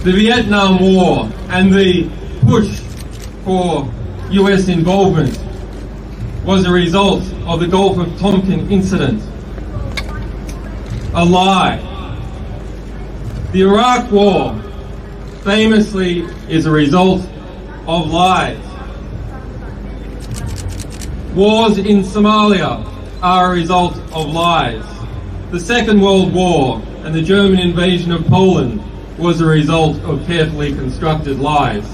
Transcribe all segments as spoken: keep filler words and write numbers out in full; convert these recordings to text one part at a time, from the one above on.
The Vietnam War and the push for U S involvement was a result of the Gulf of Tonkin incident. A lie. The Iraq War famously is a result of lies. Wars in Somalia are a result of lies. The Second World War and the German invasion of Poland was a result of carefully constructed lies.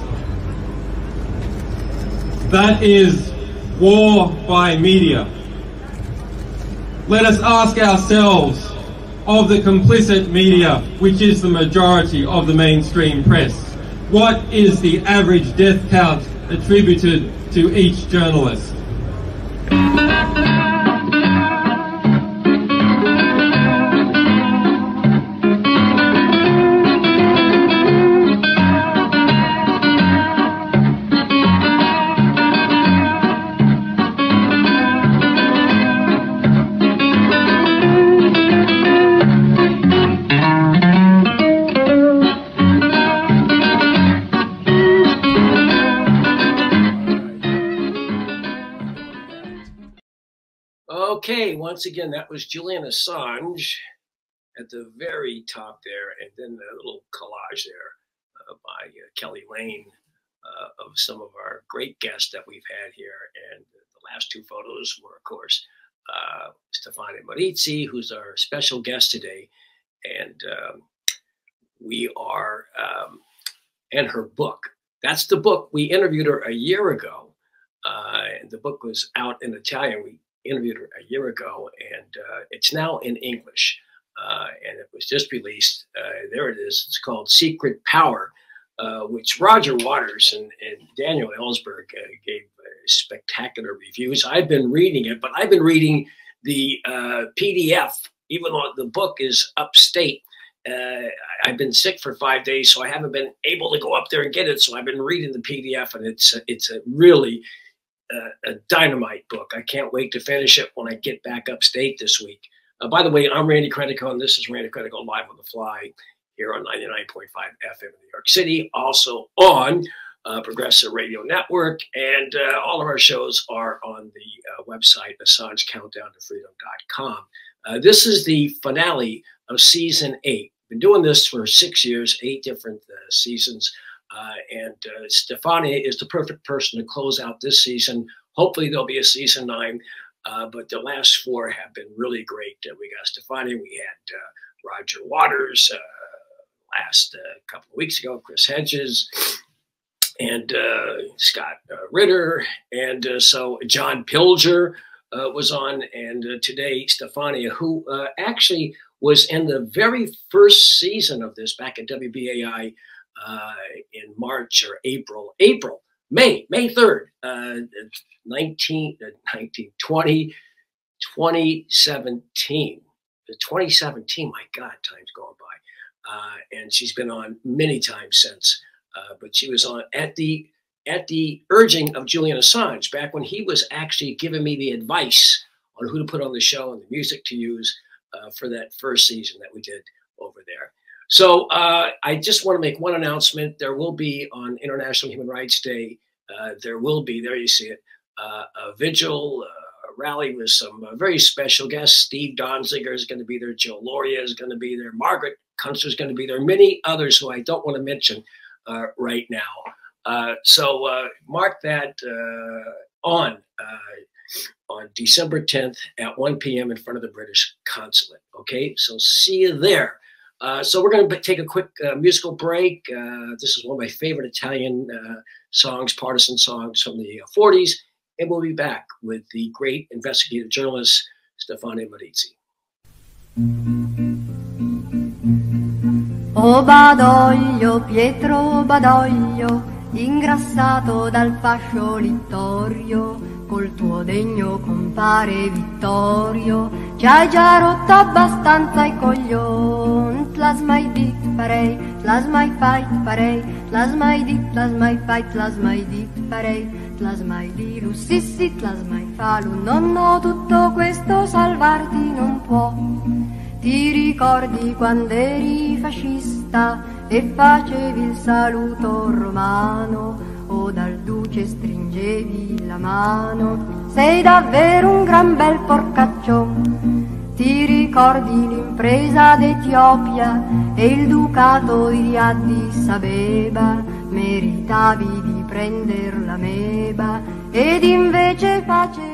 That is war by media. Let us ask ourselves, of the complicit media, which is the majority of the mainstream press, what is the average death count attributed to each journalist? Okay, once again, that was Julian Assange at the very top there, and then a little collage there uh, by uh, Kelly Lane uh, of some of our great guests that we've had here. And the last two photos were, of course, uh, Stefania Marizzi, who's our special guest today, and um, we are, um, and her book. That's the book. We interviewed her a year ago, uh, and the book was out in Italian. We interviewed her a year ago, and uh, it's now in English, uh, and it was just released. Uh, there it is. It's called Secret Power, uh, which Roger Waters and, and Daniel Ellsberg uh, gave uh, spectacular reviews. I've been reading it, but I've been reading the uh, P D F, even though the book is upstate. Uh, I've been sick for five days, so I haven't been able to go up there and get it. So I've been reading the P D F, and it's a, it's a really Uh, a dynamite book. I can't wait to finish it when I get back upstate this week. Uh, by the way, I'm Randy Credico, and this is Randy Credico Live on the Fly here on ninety-nine point five F M in New York City, also on uh, Progressive Radio Network, and uh, all of our shows are on the uh, website, Assange Countdown to Freedom dot com. Uh, this is the finale of season eight. Been doing this for six years, eight different uh, seasons. Uh, and uh, Stefania is the perfect person to close out this season. Hopefully there'll be a season nine, uh, but the last four have been really great. Uh, we got Stefania, we had uh, Roger Waters uh, last uh, couple of weeks ago, Chris Hedges, and uh, Scott uh, Ritter, and uh, so John Pilger uh, was on, and uh, today Stefania, who uh, actually was in the very first season of this back at W B A I uh, in March or April, April, May, May third, uh, nineteen, nineteen, twenty, twenty seventeen. twenty seventeen, my God, time's going by. Uh, and she's been on many times since. Uh, but she was on at the at the urging of Julian Assange, back when he was actually giving me the advice on who to put on the show and the music to use uh, for that first season that we did over there. So uh, I just want to make one announcement. There will be on International Human Rights Day, uh, there will be, there you see it, uh, a vigil, uh, a rally with some uh, very special guests. Steve Donziger is going to be there. Joe Loria is going to be there. Margaret Kunstler is going to be there. Many others who I don't want to mention uh, right now. Uh, so uh, mark that uh, on uh, on December tenth at one p m in front of the British consulate. Okay, so see you there. Uh, so we're going to take a quick uh, musical break. Uh, this is one of my favorite Italian uh, songs, partisan songs from the forties. And we'll be back with the great investigative journalist, Stefania Marizzi. Oh Badoglio, Pietro Badoglio, ingrassato dal fascio littorio, col tuo degno compare Vittorio, ci hai già rotto abbastanza i coglioni. T'las mai dit parei, t'las mai fight parei, t'las mai dit, t'las mai fight, t'las mai dit parei, t'las mai di lu sì sì, t'las mai fa lu no no, tutto questo salvarti non può. Ti ricordi quando eri fascista e facevi il saluto romano o dal duce stringevi la mano. Sei davvero un gran bel porcaccio, ti ricordi l'impresa d'Etiopia e il ducato di Addis Abeba, meritavi di prender la meba ed invece facevi.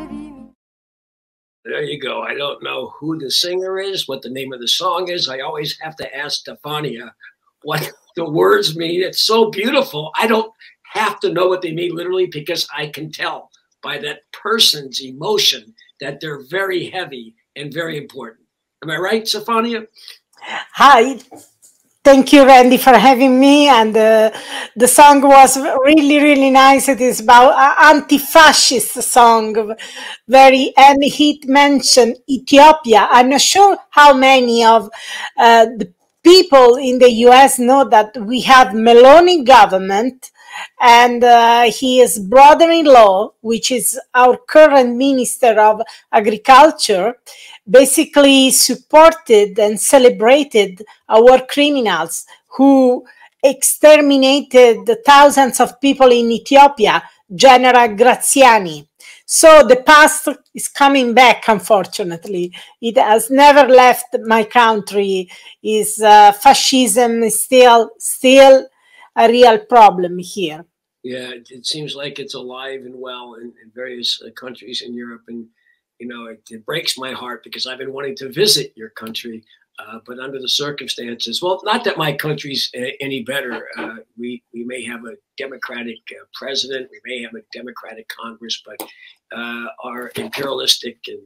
There you go. I don't know who the singer is, what the name of the song is. I always have to ask Stefania what the words mean. It's so beautiful. I don't have to know what they mean literally because I can tell by that person's emotion that they're very heavy and very important. Am I right, Stefania? Hi. Thank you, Randy, for having me. And uh, the song was really, really nice. It is about an anti-fascist song, very, and he mentioned Ethiopia. I'm not sure how many of uh, the people in the U S know that we have Meloni government, and uh, his brother-in-law, which is our current Minister of Agriculture, basically supported and celebrated our criminals who exterminated the thousands of people in Ethiopia, General Graziani. So the past is coming back, unfortunately. It has never left my country. Is uh, fascism is still, still a real problem here. Yeah, it seems like it's alive and well in, in various uh, countries in Europe. And, you know, it, it breaks my heart because I've been wanting to visit your country, uh, but under the circumstances, well, not that my country's uh, any better. Uh, we, we may have a democratic uh, president, we may have a democratic Congress, but uh, our imperialistic and,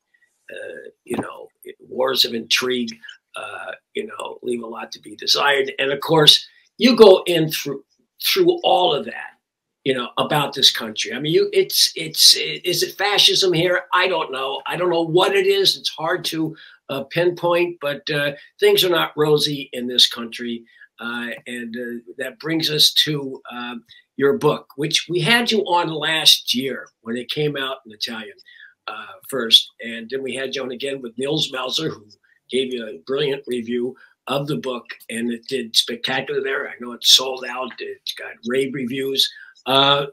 uh, you know, wars of intrigue, uh, you know, leave a lot to be desired. And of course, you go in through through all of that, you know, about this country. I mean, you, it's, it's, is it fascism here? I don't know. I don't know what it is. It's hard to uh, pinpoint, but uh, things are not rosy in this country. Uh, and uh, that brings us to um, your book, which we had you on last year when it came out in Italian uh, first. And then we had you on again with Nils Melzer, who gave you a brilliant review of the book, and it did spectacular there. I know it's sold out. It's got rave reviews. Uh,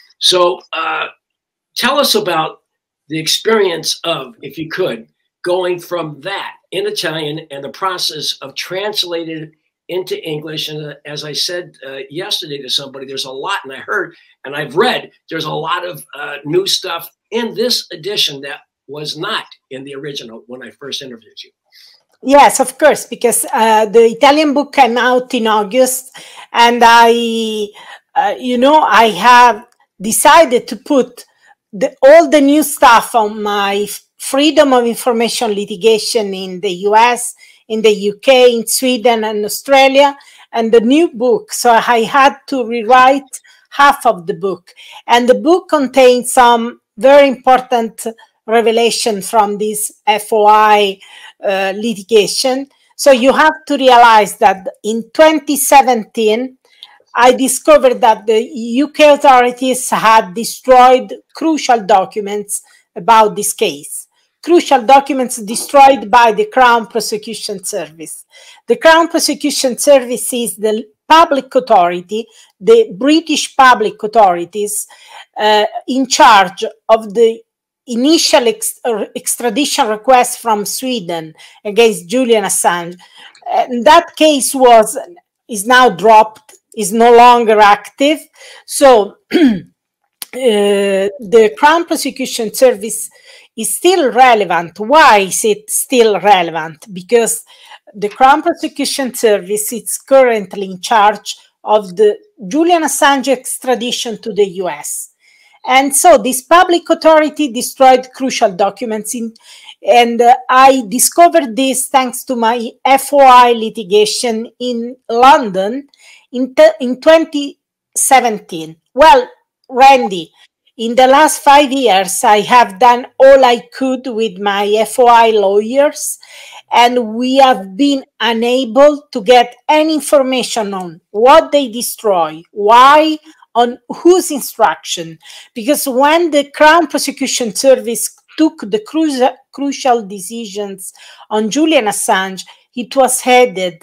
so uh, tell us about the experience of, if you could, going from that in Italian and the process of translating it into English. And uh, as I said uh, yesterday to somebody, there's a lot, and I heard and I've read, there's a lot of uh, new stuff in this edition that was not in the original when I first interviewed you. Yes, of course, because uh, the Italian book came out in August, and I, uh, you know, I have decided to put the, all the new stuff on my freedom of information litigation in the U S, in the U K, in Sweden and Australia, and the new book. So I had to rewrite half of the book. And the book contains some very important revelation from this F O I uh, litigation. So you have to realize that in twenty seventeen, I discovered that the U K authorities had destroyed crucial documents about this case. Crucial documents destroyed by the Crown Prosecution Service. The Crown Prosecution Service is the public authority, the British public authorities uh, in charge of the initial ex extradition request from Sweden against Julian Assange. And that case was is now dropped, is no longer active. So uh, the Crown Prosecution Service is still relevant. Why is it still relevant? Because the Crown Prosecution Service is currently in charge of the Julian Assange extradition to the U S. And so this public authority destroyed crucial documents, in, and uh, I discovered this thanks to my F O I litigation in London in, in twenty seventeen. Well, Randy, in the last five years, I have done all I could with my F O I lawyers, and we have been unable to get any information on what they destroy, why, on whose instruction. Because when the Crown Prosecution Service took the cru crucial decisions on Julian Assange, it was headed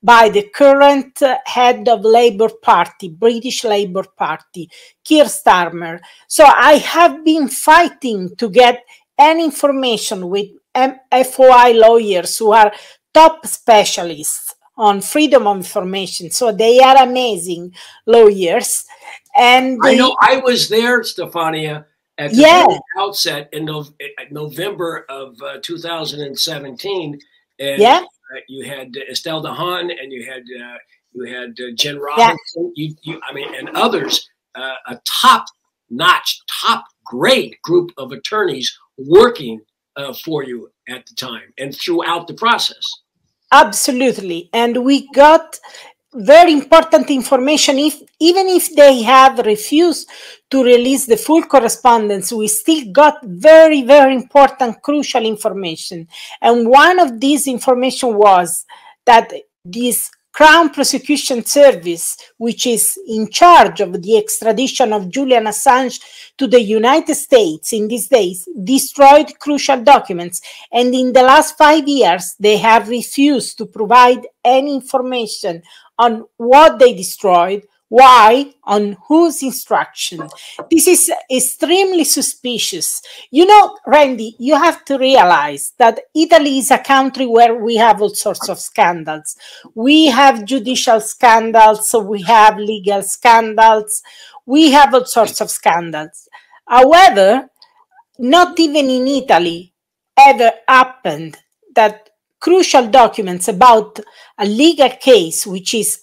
by the current uh, head of Labour Party, British Labour Party, Keir Starmer. So I have been fighting to get any information with F O I lawyers who are top specialists on freedom of information. So they are amazing lawyers. And I know I was there, Stefania, at the yeah. very outset in no, November of uh, two thousand seventeen. And yeah. uh, you had uh, Estelle de Haan, and you had uh, you had uh, Jen Robinson, yeah. you, you, I mean, and others, uh, a top-notch, top-grade group of attorneys working uh, for you at the time and throughout the process. Absolutely. And we got very important information. If even if they have refused to release the full correspondence, we still got very, very important, crucial information. And one of these information was that this Crown Prosecution Service, which is in charge of the extradition of Julian Assange to the United States in these days, destroyed crucial documents. And in the last five years, they have refused to provide any information on what they destroyed, why, on whose instruction. This is extremely suspicious. You know, Randy, you have to realize that Italy is a country where we have all sorts of scandals. We have judicial scandals, so we have legal scandals, we have all sorts of scandals. However, not even in Italy ever happened that crucial documents about a legal case, which is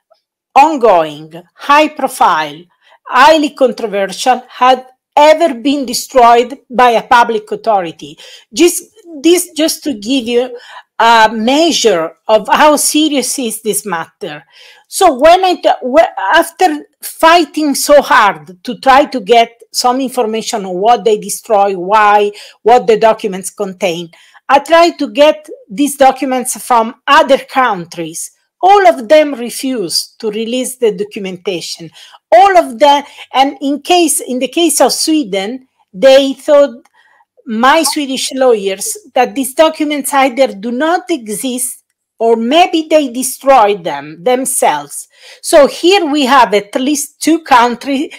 ongoing, high profile, highly controversial, had ever been destroyed by a public authority. Just this just to give you a measure of how serious is this matter. So when I, after fighting so hard to try to get some information on what they destroy, why, what the documents contain, I tried to get these documents from other countries. All of them refused to release the documentation. All of them, and in case, in the case of Sweden, they thought, my Swedish lawyers, that these documents either do not exist or maybe they destroyed them themselves. So here we have at least two countries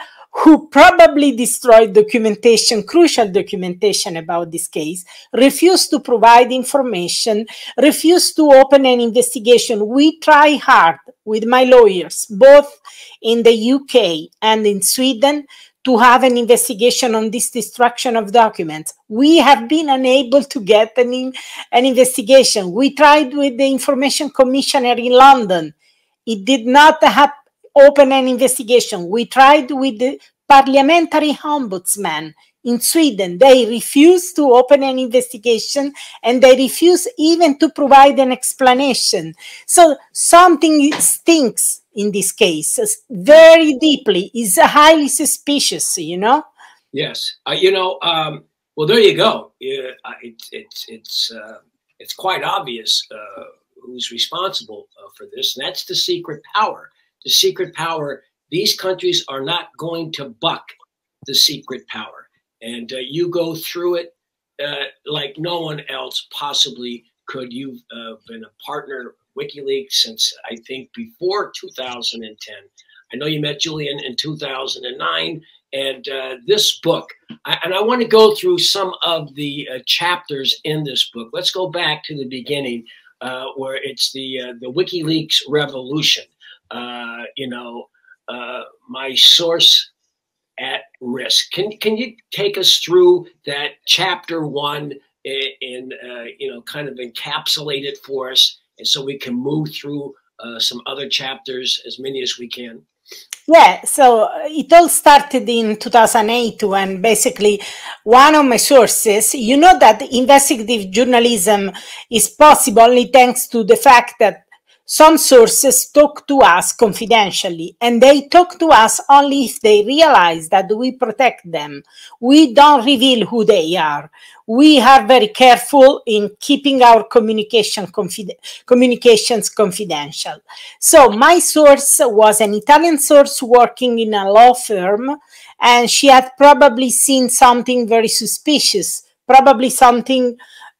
who probably destroyed documentation, crucial documentation about this case, refused to provide information, refused to open an investigation. We try hard with my lawyers, both in the U K and in Sweden, to have an investigation on this destruction of documents. We have been unable to get an, in, an investigation. We tried with the Information Commissioner in London. It did not have open an investigation. We tried with the Parliamentary Ombudsman in Sweden. They refused to open an investigation and they refused even to provide an explanation. So something stinks in this case very deeply. Is highly suspicious, you know? Yes. Uh, you know, um, well, there you go. Yeah, it, it, it's, uh, it's quite obvious uh, who's responsible uh, for this, and that's the secret power. The secret power, these countries are not going to buck the secret power. And uh, you go through it uh, like no one else possibly could. You've uh, been a partner of WikiLeaks since, I think, before two thousand ten. I know you met Julian in two thousand nine. And uh, this book, I, and I want to go through some of the uh, chapters in this book. Let's go back to the beginning uh, where it's the, uh, the WikiLeaks revolution. Uh, you know, uh, my source at risk. Can can you take us through that chapter one and, uh, you know, kind of encapsulate it for us, and so we can move through uh, some other chapters, as many as we can? Yeah, so it all started in two thousand eight when basically one of my sources, you know that investigative journalism is possible only thanks to the fact that some sources talk to us confidentially, and they talk to us only if they realize that we protect them. We don't reveal who they are. We are very careful in keeping our communication confid communications confidential. So my source was an Italian source working in a law firm, and she had probably seen something very suspicious, probably something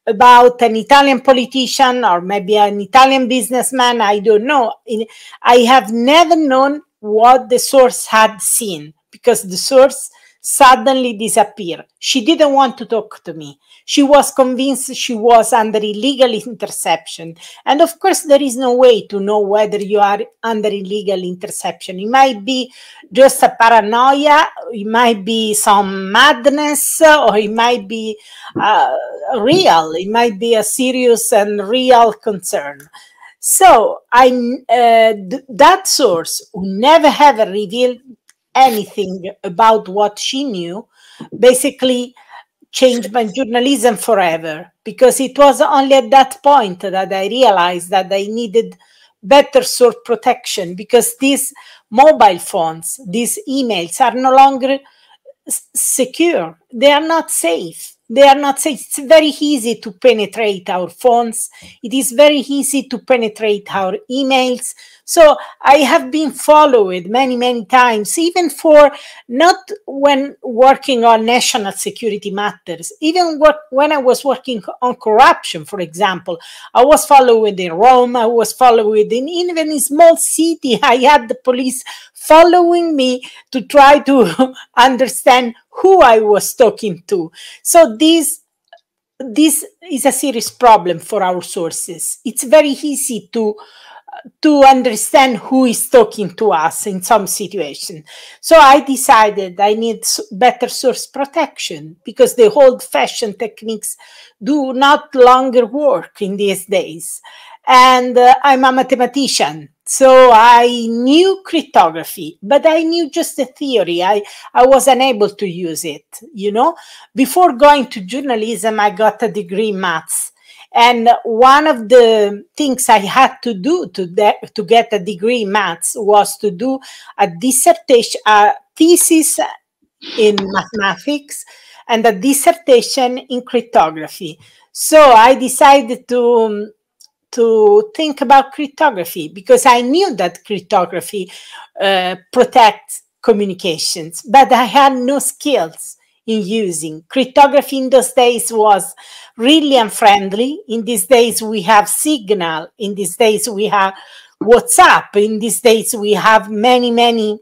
about an Italian politician or maybe an Italian businessman, I don't know. I have never known what the source had seen, because the source suddenly disappeared. She didn't want to talk to me. She was convinced she was under illegal interception. And of course, there is no way to know whether you are under illegal interception. It might be just a paranoia, it might be some madness, or it might be uh, real. It might be a serious and real concern. So I, uh, th that source, who never ever revealed anything about what she knew, basically changed my journalism forever, because it was only at that point that I realized that I needed better source protection, because these mobile phones, these emails are no longer secure. They are not safe. They are not safe. It's very easy to penetrate our phones. It is very easy to penetrate our emails. So I have been followed many, many times, even for not when working on national security matters, even what, when I was working on corruption, for example. I was followed in Rome, I was followed in even in small city. I had the police following me to try to understand who I was talking to. So this, this is a serious problem for our sources. It's very easy to to understand who is talking to us in some situation. So I decided I need better source protection, because the old-fashioned techniques do not longer work in these days. And uh, I'm a mathematician, so I knew cryptography, but I knew just the theory. I, I was unable to use it, you know. Before going to journalism, I got a degree in maths. And one of the things I had to do to, to get a degree in maths was to do a dissertation, a thesis in mathematics and a dissertation in cryptography. So I decided to, to think about cryptography, because I knew that cryptography uh, protects communications, but I had no skills in using. Cryptography in those days was really unfriendly. In these days we have Signal. In these days we have WhatsApp. In these days we have many, many,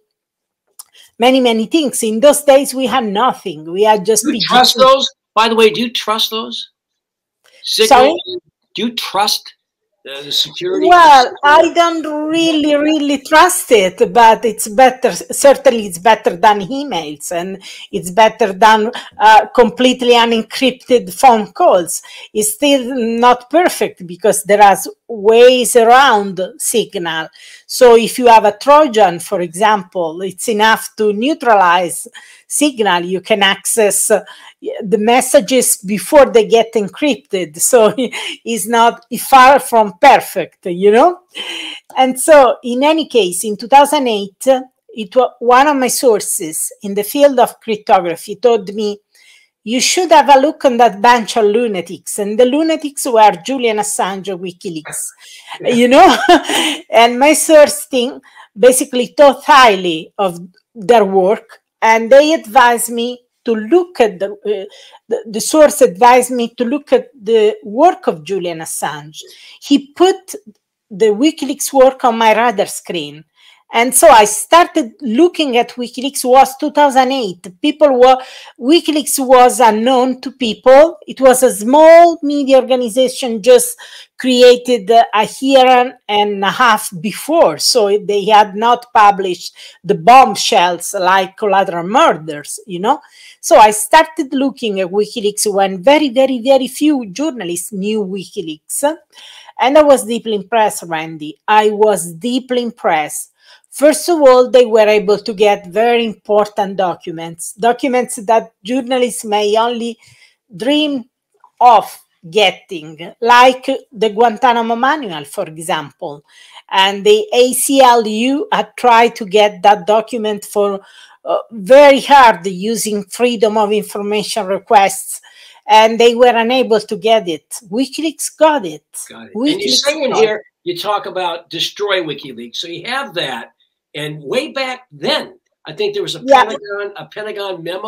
many, many things. In those days we had nothing. We had just. Do you trust those? By the way, do you trust those? Signal? Sorry? Do you trust uh, the security? Well, I don't really, really trust it, but it's better. Certainly, it's better than emails, and it's better than uh, completely unencrypted phone calls. It's still not perfect, because there are ways around Signal. So if you have a Trojan, for example, it's enough to neutralize Signal. You can access uh, the messages before they get encrypted. So it's not far from perfect, you know? And so in any case, in two thousand eight, it was one of my sources in the field of cryptography told me, you should have a look on that bunch of lunatics. And the lunatics were Julian Assange of WikiLeaks, yeah. You know? And my source thing basically thought highly of their work, and they advised me to look at the, uh, the, the source advised me to look at the work of Julian Assange. He put the WikiLeaks work on my radar screen. And so I started looking at WikiLeaks. It was two thousand eight. People were, WikiLeaks was unknown to people. It was a small media organization just created a year and a half before. So they had not published the bombshells like Collateral Murders, you know. So I started looking at WikiLeaks when very, very, very few journalists knew WikiLeaks. And I was deeply impressed, Randy. I was deeply impressed. First of all, they were able to get very important documents, documents that journalists may only dream of getting, like the Guantanamo Manual, for example. And the A C L U had tried to get that document for uh, very hard using Freedom of Information requests, and they were unable to get it. WikiLeaks got it. Got it. WikiLeaks and you're saying here, you talk about destroy WikiLeaks. So you have that. And way back then, I think there was a yeah. Pentagon, a Pentagon memo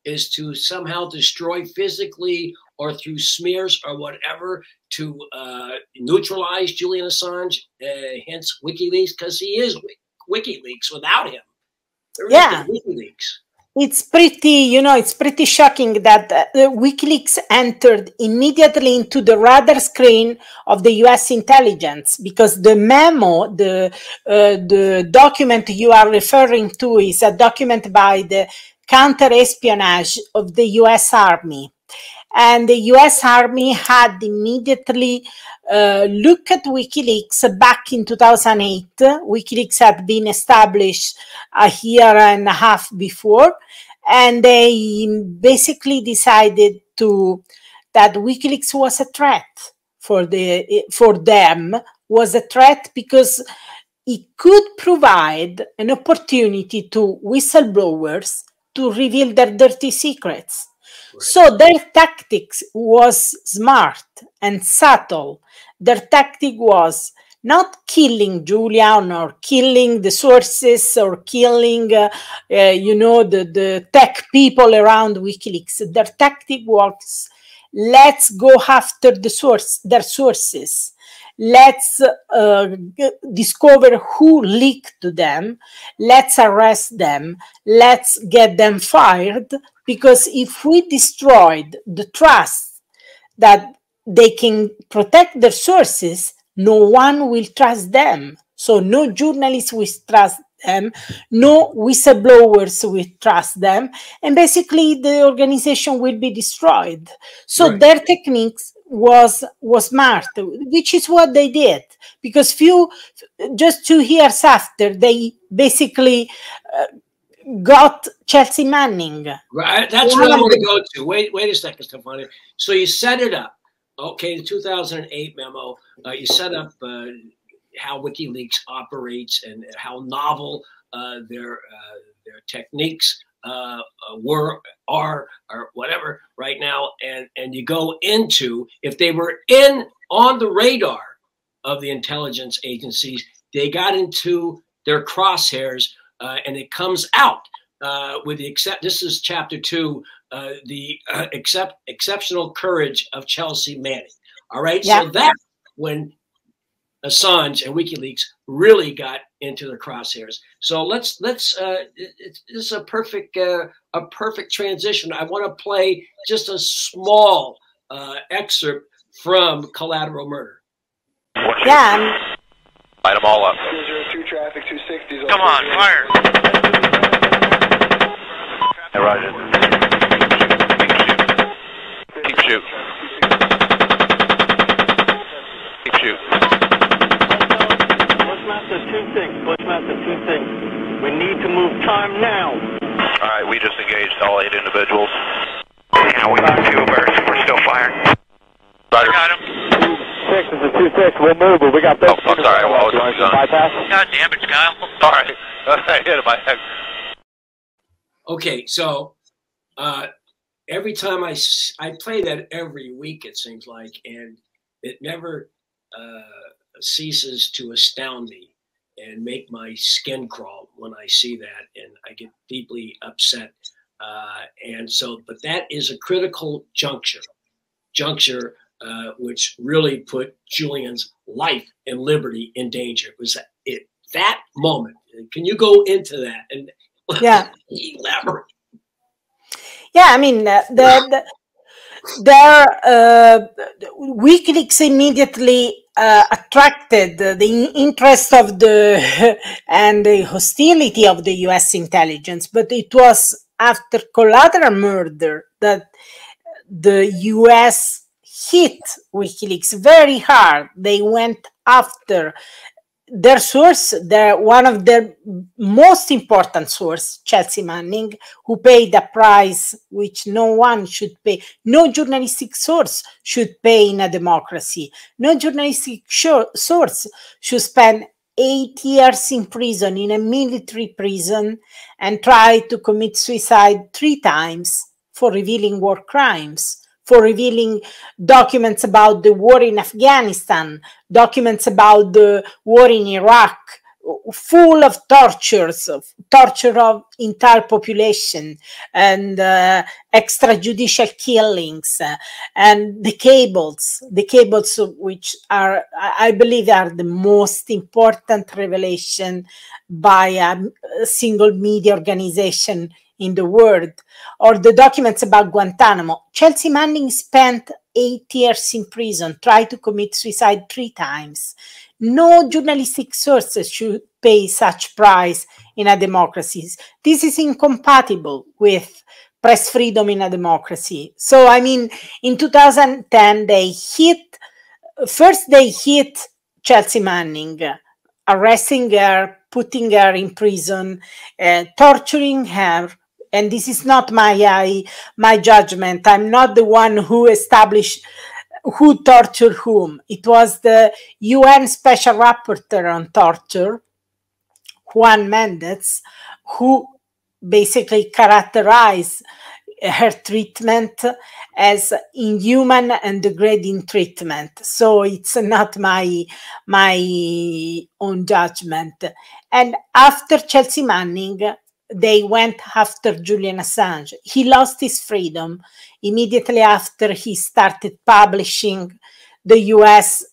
is to somehow destroy physically or through smears or whatever to uh, neutralize Julian Assange, uh, hence WikiLeaks, because he is WikiLeaks without him. There yeah. WikiLeaks. It's pretty, you know, it's pretty shocking that uh, WikiLeaks entered immediately into the radar screen of the U S intelligence, because the memo, the uh, the document you are referring to is a document by the counter-espionage of the U S Army. And the U S Army had immediately uh, looked at WikiLeaks back in two thousand eight. WikiLeaks had been established a year and a half before, and they basically decided to that WikiLeaks was a threat for the for them, was a threat because it could provide an opportunity to whistleblowers to reveal their dirty secrets. Right. So their tactics was smart and subtle. Their tactic was not killing Julian or killing the sources or killing, uh, uh, you know, the, the tech people around WikiLeaks. Their tactic was, let's go after the source, their sources. Let's uh, discover who leaked to them. Let's arrest them. Let's get them fired. Because if we destroyed the trust that they can protect their sources, no one will trust them. So no journalists will trust them, no whistleblowers will trust them, and basically the organization will be destroyed. So right. Their techniques was was smart, which is what they did, because few just two years after they basically uh, got Chelsea Manning. Right, that's what I want to go to. Wait, wait a second, Stefania. So you set it up, okay? The two thousand eight memo. Uh, you set up uh, how WikiLeaks operates and how novel uh, their uh, their techniques uh, were, are, or whatever right now, and and you go into if they were in on the radar of the intelligence agencies, they got into their crosshairs. Uh, and it comes out uh, with the except. This is chapter two, uh, the uh, except exceptional courage of Chelsea Manning. All right, yeah. So that's when Assange and WikiLeaks really got into the crosshairs. So let's let's. Uh, it, it, this is a perfect uh, a perfect transition. I want to play just a small uh, excerpt from Collateral Murder. Yeah. Light them all up. Traffic two sixty. Come on, fire. Hey, Roger. Keep shoot. Keep shoot. Bushmaster two six. Bushmaster two six. We need to move time now. All right, we just engaged all eight individuals. Yeah, we got two bursts. We're still firing. Roger. Got him. Six is a two six. We'll move, but we got this. Oh, I'm sorry. Well, I was bypass. God damn it, Kyle. Sorry. I hit my head. Okay, so uh, every time I, I play that every week, it seems like, and it never uh, ceases to astound me and make my skin crawl when I see that, and I get deeply upset. Uh, and so, but that is a critical juncture, juncture. Uh, which really put Julian's life and liberty in danger. It was it that moment. Can you go into that and yeah. elaborate? Yeah, I mean, uh, the, the, their uh, WikiLeaks immediately uh, attracted the interest of the and the hostility of the U S intelligence, but it was after Collateral Murder that the U S hit WikiLeaks very hard. They went after their source, their, one of their most important source, Chelsea Manning, who paid a price which no one should pay. No journalistic source should pay in a democracy. No journalistic source should spend eight years in prison, in a military prison, and try to commit suicide three times for revealing war crimes, for revealing documents about the war in Afghanistan, documents about the war in Iraq, full of tortures, of torture of entire population, and uh, extrajudicial killings, uh, and the cables, the cables which are, I believe, are the most important revelation by a single media organization in the world, or the documents about Guantanamo. Chelsea Manning spent eight years in prison, tried to commit suicide three times. No journalistic sources should pay such price in a democracy. This is incompatible with press freedom in a democracy. So, I mean, in two thousand ten, they hit, first they hit Chelsea Manning, arresting her, putting her in prison, uh, torturing her. And this is not my, uh, my judgment. I'm not the one who established who tortured whom. It was the U N Special Rapporteur on Torture, Juan Mendez, who basically characterized her treatment as inhuman and degrading treatment. So it's not my, my own judgment. And after Chelsea Manning, they went after Julian Assange. He lost his freedom immediately after he started publishing the U S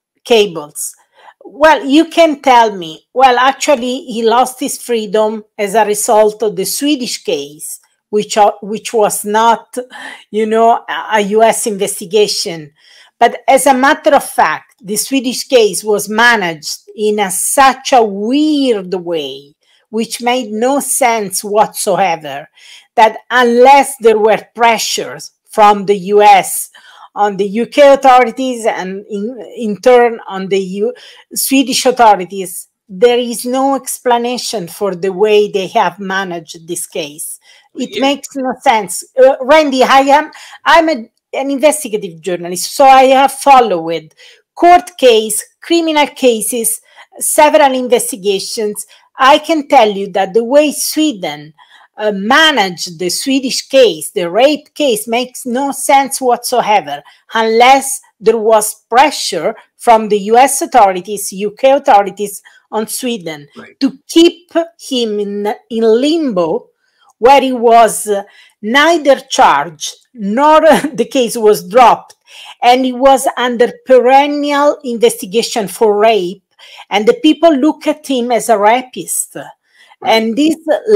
cables. Well, you can tell me, well, actually, he lost his freedom as a result of the Swedish case, which, which was not, you know, a U S investigation. But as a matter of fact, the Swedish case was managed in a, such a weird way, which made no sense whatsoever, that unless there were pressures from the U S on the U K authorities and in, in turn on the U Swedish authorities, there is no explanation for the way they have managed this case. It yeah. makes no sense. Uh, Randy, I am I'm a, an investigative journalist, so I have followed court case, criminal cases, several investigations. I can tell you that the way Sweden uh, managed the Swedish case, the rape case, makes no sense whatsoever unless there was pressure from the U S authorities, U K authorities on Sweden right. to keep him in, in limbo, where he was uh, neither charged nor the case was dropped, and he was under perennial investigation for rape. And the people look at him as a rapist. Right. And these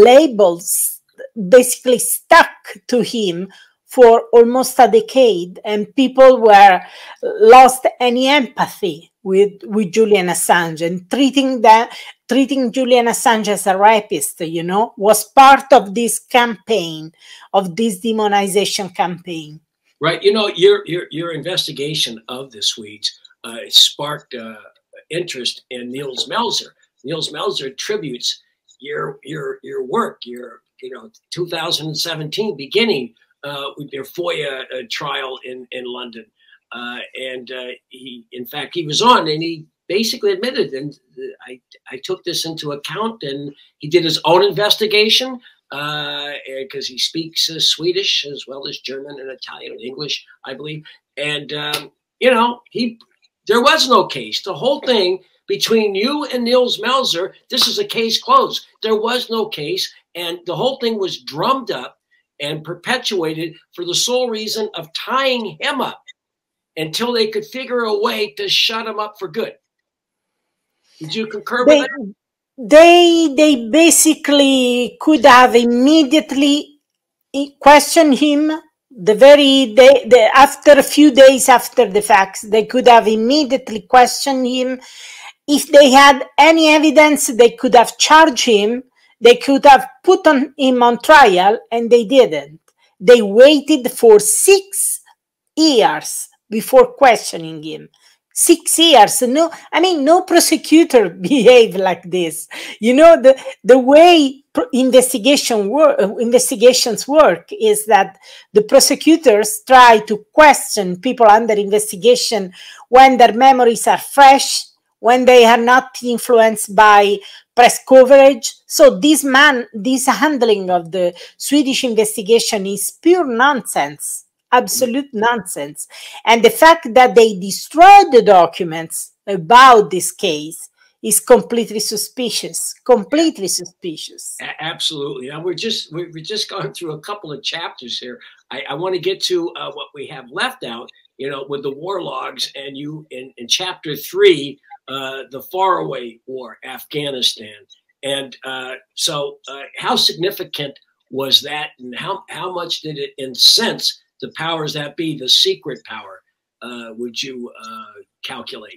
labels basically stuck to him for almost a decade. And people were lost any empathy with, with Julian Assange. And treating, that, treating Julian Assange as a rapist, you know, was part of this campaign, of this demonization campaign. Right. You know, your, your, your investigation of the Swedes uh, sparked... Uh, interest in Nils Melzer. Nils Melzer attributes your your your work, your you know two thousand seventeen beginning uh, with your FOIA uh, trial in in London, uh, and uh, he in fact he was on and he basically admitted, and I I took this into account, and he did his own investigation because uh, he speaks uh, Swedish as well as German and Italian and English, I believe, and um, you know he. There was no case. The whole thing between you and Nils Melzer, this is a case closed. There was no case, and the whole thing was drummed up and perpetuated for the sole reason of tying him up until they could figure a way to shut him up for good. Did you concur they, with that? They, they basically could have immediately questioned him. The very day, the, after a few days after the facts, they could have immediately questioned him. If they had any evidence, they could have charged him. They could have put on him on trial, and they didn't. They waited for six years before questioning him. Six years. No, I mean, no prosecutor behaved like this. You know, the, the way investigation work, investigations work is that the prosecutors try to question people under investigation when their memories are fresh, when they are not influenced by press coverage. So this man, this handling of the Swedish investigation is pure nonsense. Absolute nonsense. And the fact that they destroyed the documents about this case is completely suspicious, completely suspicious. A absolutely. Now we're just we're, we're just going through a couple of chapters here. I, I want to get to uh, what we have left out, you know, with the war logs, and you in, in chapter three, uh, the faraway war, Afghanistan, and uh, so uh, how significant was that, and how how much did it incense the powers that be, the secret power? Uh, would you uh, calculate?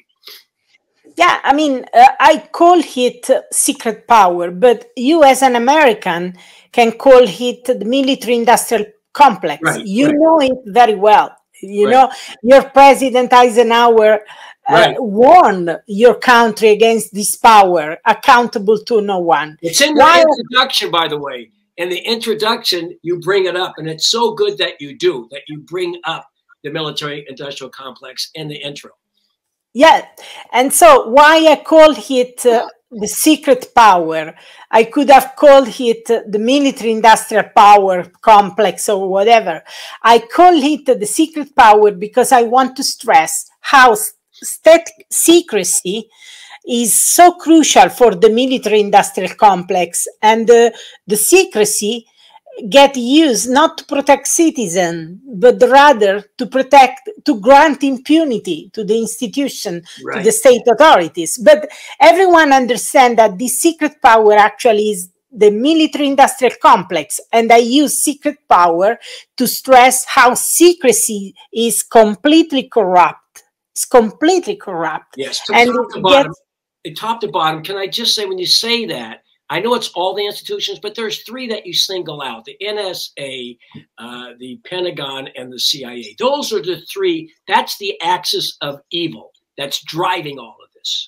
Yeah, I mean, uh, I call it uh, secret power, but you as an American can call it the military-industrial complex. Right, you right. know it very well. You right. know, your President Eisenhower uh, right. warned your country against this power, accountable to no one. It's in the Why? introduction, by the way. In the introduction, you bring it up, and it's so good that you do, that you bring up the military-industrial complex in the intro. Yeah, and so why I call it uh, the secret power? I could have called it uh, the military-industrial power complex or whatever. I call it uh, the secret power because I want to stress how state secrecy is so crucial for the military-industrial complex, and uh, the secrecy get used not to protect citizens, but rather to protect, to grant impunity to the institution, right. to the state authorities. But everyone understands that this secret power actually is the military-industrial complex, and I use secret power to stress how secrecy is completely corrupt. It's completely corrupt. Yes, from and top to bottom, gets, top to bottom, can I just say, when you say that, I know it's all the institutions, but there's three that you single out: the N S A, uh, the Pentagon, and the C I A. Those are the three. That's the axis of evil that's driving all of this.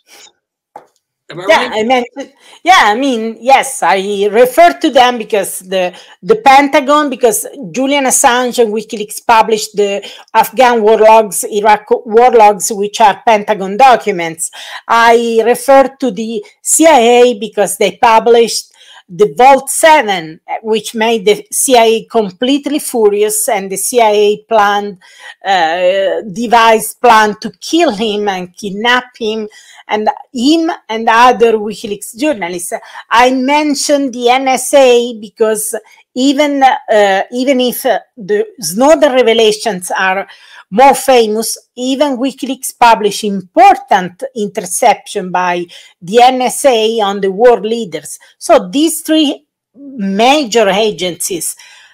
Am I yeah, right? I meant, yeah, I mean, yes, I refer to them because the the Pentagon, because Julian Assange and WikiLeaks published the Afghan war logs, Iraq war logs, which are Pentagon documents. I refer to the C I A because they published the Vault seven, which made the C I A completely furious, and the C I A planned, uh, devised plan to kill him and kidnap him, and him and other WikiLeaks journalists. I mentioned the N S A because even, uh, even if uh, the Snowden revelations are more famous, even WikiLeaks published important interception by the N S A on the war leaders. So these three major agencies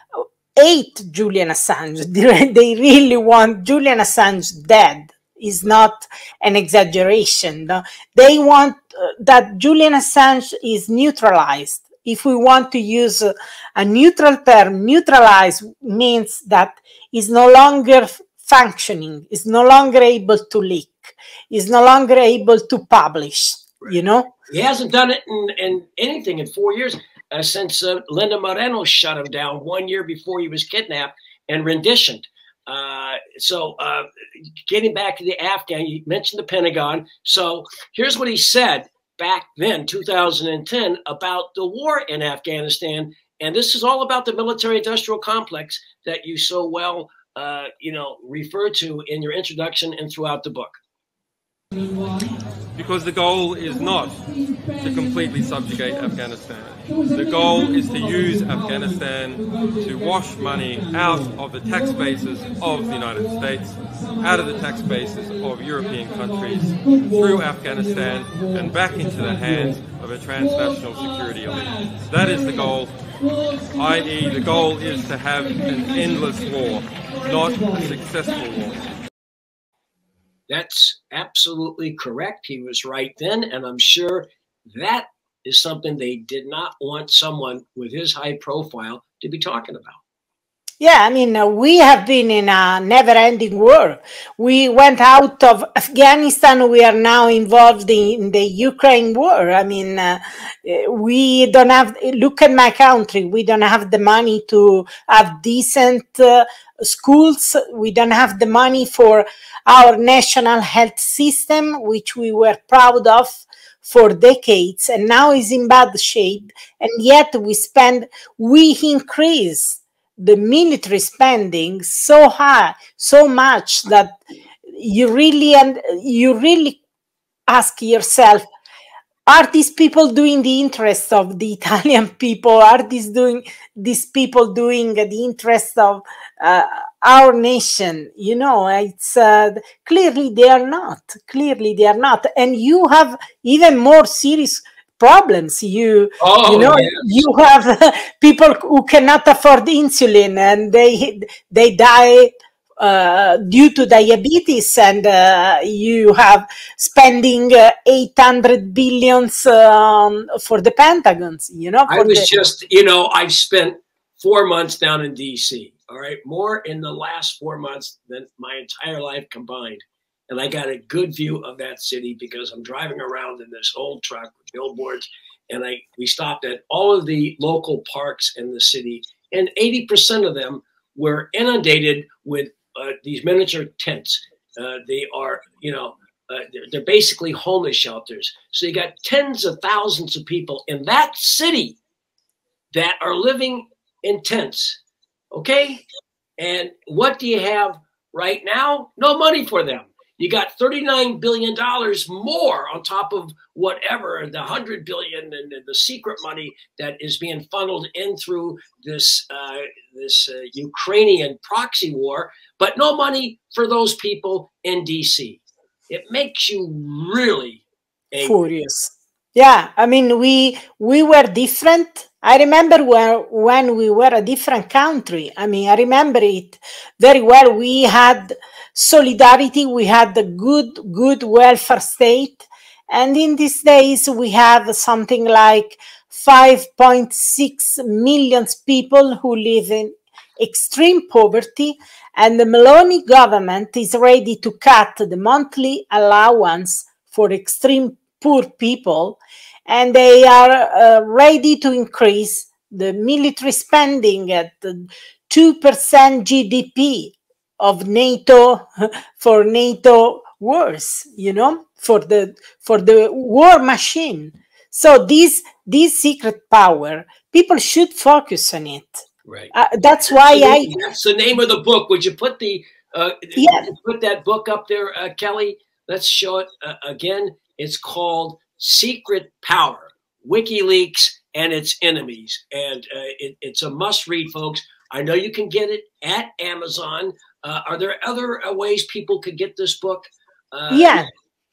hate Julian Assange. They really want Julian Assange dead. Is not an exaggeration. No? They want uh, that Julian Assange is neutralized. If we want to use a, a neutral term, neutralize means that is no longer functioning, is no longer able to leak, is no longer able to publish, right. you know? He hasn't done it in, in anything in four years uh, since uh, Linda Moreno shut him down one year before he was kidnapped and renditioned. Uh, so uh, getting back to the Afghan, you mentioned the Pentagon. So here's what he said back then, two thousand ten, about the war in Afghanistan. And this is all about the military-industrial complex that you so well, uh, you know, refer to in your introduction and throughout the book. Because the goal is not to completely subjugate Afghanistan. The goal is to use Afghanistan to wash money out of the tax bases of the United States, out of the tax bases of European countries, through Afghanistan and back into the hands of a transnational security elite. That is the goal, that is the goal is to have an endless war, not a successful war. That's absolutely correct. He was right then, and I'm sure that is something they did not want someone with his high profile to be talking about. Yeah, I mean, uh, we have been in a never-ending war. We went out of Afghanistan. We are now involved in the Ukraine war. I mean, uh, we don't have, look at my country. We don't have the money to have decent uh, schools. We don't have the money for our national health system, which we were proud of for decades, and now is in bad shape. And yet we spend, we increase the military spending so high, so much that you really and you really ask yourself, are these people doing the interests of the Italian people? Are these doing these people doing the interests of uh, our nation? You know, it's uh, clearly they are not. Clearly they are not. And you have even more serious problems. You, oh, you know, yes. you have people who cannot afford insulin and they they die Uh, due to diabetes, and uh, you have spending uh, eight hundred billions um, for the Pentagons, you know. I was the... just, you know, I've spent four months down in D C, all right, more in the last four months than my entire life combined. And I got a good view of that city because I'm driving around in this old truck with billboards, and I we stopped at all of the local parks in the city, and eighty percent of them were inundated with Uh, these miniature tents. Uh, they are, you know, uh, they're, they're basically homeless shelters. So you got tens of thousands of people in that city that are living in tents. Okay. And what do you have right now? No money for them. You got thirty-nine billion dollars more on top of whatever, the one hundred billion dollars and the secret money that is being funneled in through this, uh, this uh, Ukrainian proxy war, but no money for those people in D C. It makes you really angry. Furious. Yeah, I mean, we we were different. I remember where, when we were a different country. I mean, I remember it very well. We had solidarity. We had a good, good welfare state. And in these days, we have something like five point six million people who live in extreme poverty. And the Meloni government is ready to cut the monthly allowance for extreme poor people. And they are uh, ready to increase the military spending at two percent G D P of NATO for NATO wars, you know, for the for the war machine. So this this secret power, people should focus on it. Right. Uh, that's why that's I. That's the name of the book. Would you put the uh, yeah. put that book up there, uh, Kelly? Let's show it uh, again. It's called Secret Power: WikiLeaks and Its Enemies, and uh, it, it's a must-read, folks. I know you can get it at Amazon. Uh, are there other uh, ways people could get this book? Uh, yeah.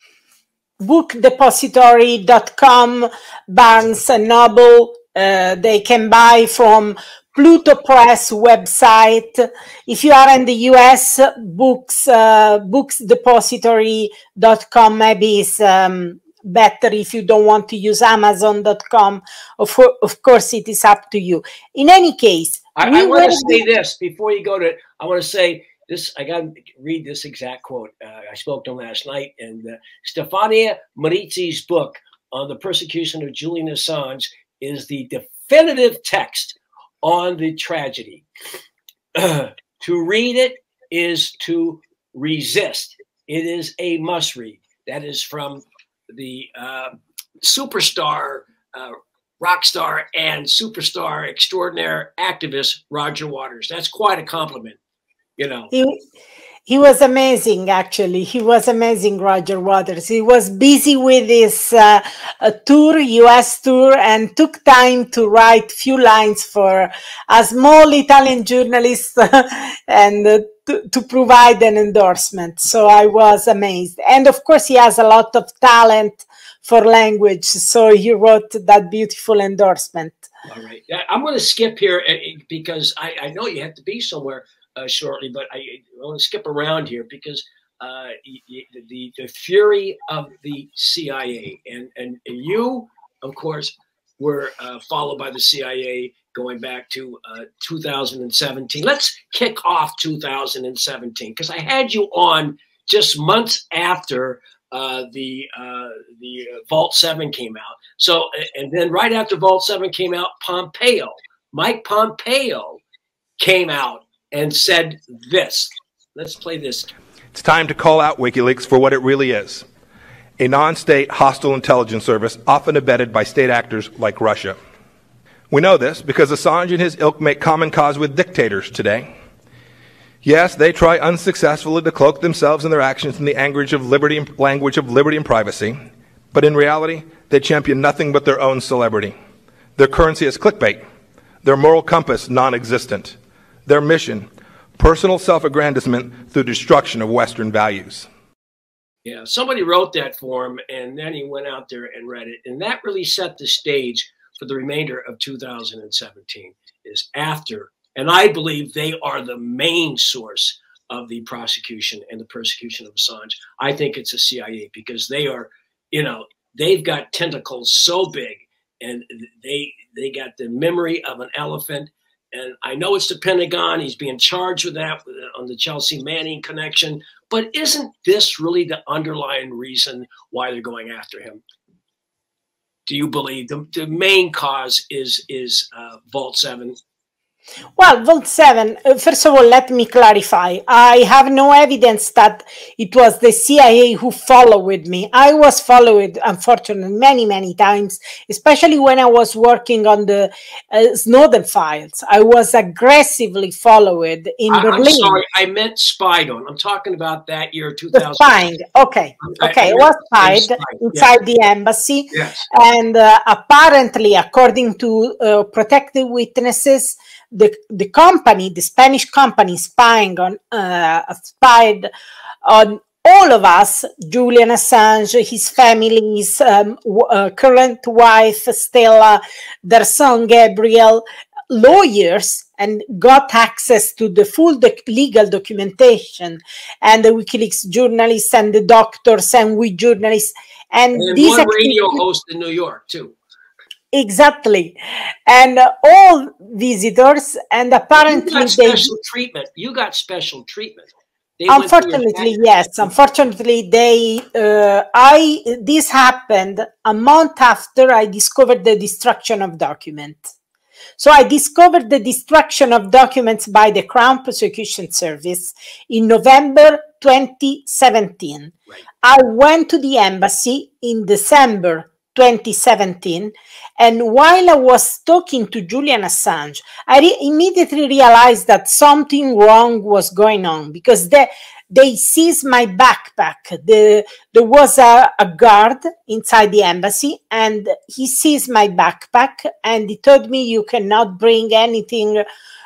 book depository dot com, Barnes and Noble. Uh, they can buy from Pluto Press website. If you are in the U S, books uh, books depository dot com maybe is um, better if you don't want to use amazon dot com. Of, of course, it is up to you. In any case, I, I want to say this before you go to. I want to say this. I got to read this exact quote. Uh, I spoke to him last night, and uh, Stefania Marizzi's book on the persecution of Julian Assange is the definitive text on the tragedy. Uh, to read it is to resist. It is a must read. That is from the uh, superstar, uh, rock star, and superstar extraordinaire activist Roger Waters. That's quite a compliment, you know. He, he was amazing, actually. He was amazing, Roger Waters. He was busy with his uh, a tour, U S tour, and took time to write few lines for a small Italian journalist and uh, to, to provide an endorsement. So I was amazed. And of course, he has a lot of talent for language. So he wrote that beautiful endorsement. All right. I'm going to skip here because I, I know you have to be somewhere Uh, shortly, but I, I want to skip around here because uh, the the fury of the C I A and and you, of course, were uh, followed by the C I A going back to uh, two thousand seventeen. Let's kick off two thousand seventeen because I had you on just months after uh, the uh, the uh, Vault seven came out. So and then right after Vault seven came out, Pompeo, Mike Pompeo, came out and said this. Let's play this. It's time to call out WikiLeaks for what it really is. A non-state hostile intelligence service often abetted by state actors like Russia. We know this because Assange and his ilk make common cause with dictators today. Yes, they try unsuccessfully to cloak themselves and their actions in the language of liberty and, language of liberty and privacy, But in reality, they champion nothing but their own celebrity. Their currency is clickbait. Their moral compass, non-existent. Their mission, personal self-aggrandizement through destruction of Western values. Yeah, somebody wrote that for him, and then he went out there and read it. And that really set the stage for the remainder of two thousand seventeen, is after. And I believe they are the main source of the prosecution and the persecution of Assange. I think it's the C I A, because they are, you know, they've got tentacles so big, and they they got the memory of an elephant. And I know it's the Pentagon. He's being charged with that on the Chelsea Manning connection. But isn't this really the underlying reason why they're going after him? Do you believe the, the main cause is is uh, Vault seven? Well, Vault seven, uh, first of all, let me clarify. I have no evidence that it was the C I A who followed me. I was followed, unfortunately, many, many times, especially when I was working on the uh, Snowden files. I was aggressively followed in I, Berlin. I'm sorry, I meant spied on. I'm talking about that year, two thousand. The spying, okay. Okay, I, I was spied, spied inside yes. the embassy. Yes. And uh, apparently, according to uh, protected witnesses, The, the company, the Spanish company spying on, uh, spied on all of us, Julian Assange, his family, his um, uh, current wife, Stella, their son, Gabriel, lawyers, and got access to the full doc legal documentation, and the WikiLeaks journalists and the doctors and we journalists. And, and these one radio host in New York, too. Exactly, and uh, all visitors, and apparently you got they special treatment. You got special treatment. They unfortunately, yes. Unfortunately, they. Uh, I this happened a month after I discovered the destruction of documents. So I discovered the destruction of documents by the Crown Prosecution Service in November twenty seventeen. Right. I went to the embassy in December twenty seventeen, and while I was talking to Julian Assange, I re immediately realized that something wrong was going on, because they, they seized my backpack. The, there was a, a guard inside the embassy, and he seized my backpack, and he told me, you cannot bring anything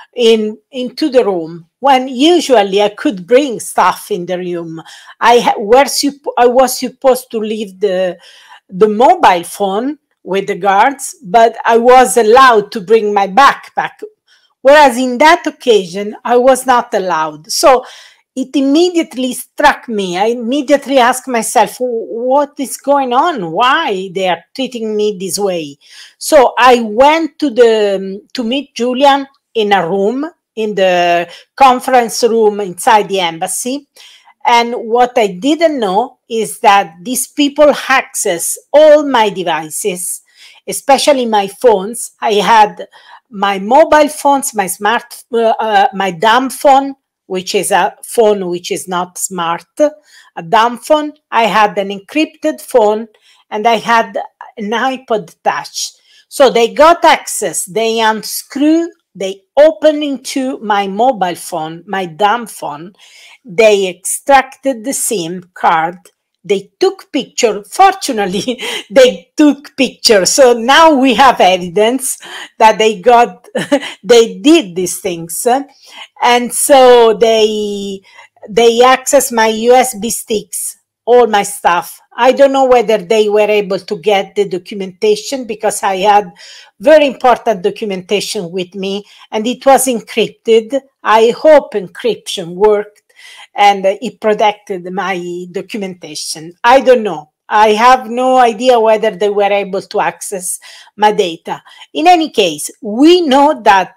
in into the room, when usually I could bring stuff in the room. I, were I was supposed to leave the the mobile phone with the guards, but I was allowed to bring my backpack, whereas in that occasion I was not allowed. So it immediately struck me. I immediately asked myself, what is going on? Why they are treating me this way? So I went to the to meet Julian in a room, in the conference room inside the embassy. And what I didn't know is that these people access all my devices, especially my phones. I had my mobile phones, my smart, uh, uh, my dumb phone, which is a phone which is not smart, a dumb phone. I had an encrypted phone, and I had an iPod Touch. So they got access. They unscrew. They opened into my mobile phone, my dumb phone. They extracted the SIM card. They took picture. Fortunately, they took pictures. So now we have evidence that they got, they did these things. And so they, they access my U S B sticks, all my stuff. I don't know whether they were able to get the documentation, because I had very important documentation with me and it was encrypted. I hope encryption worked and it protected my documentation. I don't know. I have no idea whether they were able to access my data. In any case, we know that